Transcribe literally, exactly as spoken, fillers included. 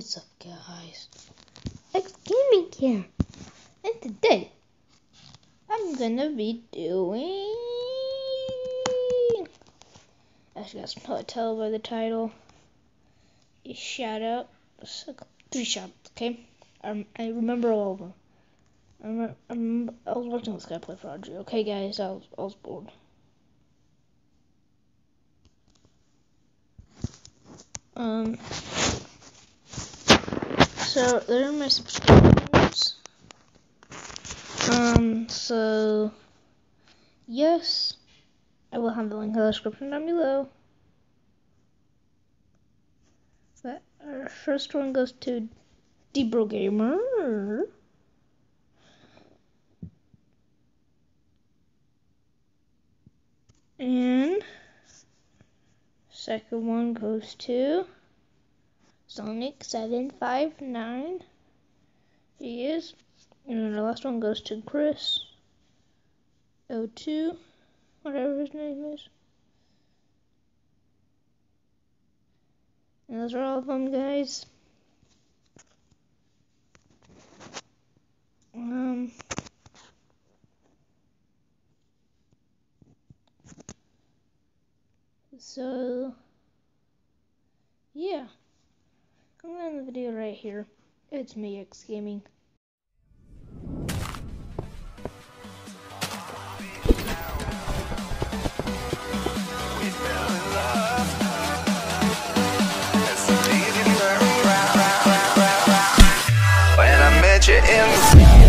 What's up, guys? X Gaming here, and today I'm gonna be doing. As you guys can probably tell by the title, a shout out. Three shoutouts, okay? I, I remember all of them. I, remember, I, remember, I was watching this guy play Prodigy. Okay, guys, I was I was bored. Um. So there are my subscribers. Um. So yes, I will have the link in the description down below. But our first one goes to Debro Gamer. And second one goes to Sonic seven five nine. He is. And the last one goes to Chris oh two, whatever his name is. And those are all of them, guys. Um. So, yeah. I'm gonna end the video right here. It's me, X Gaming. When I met you in the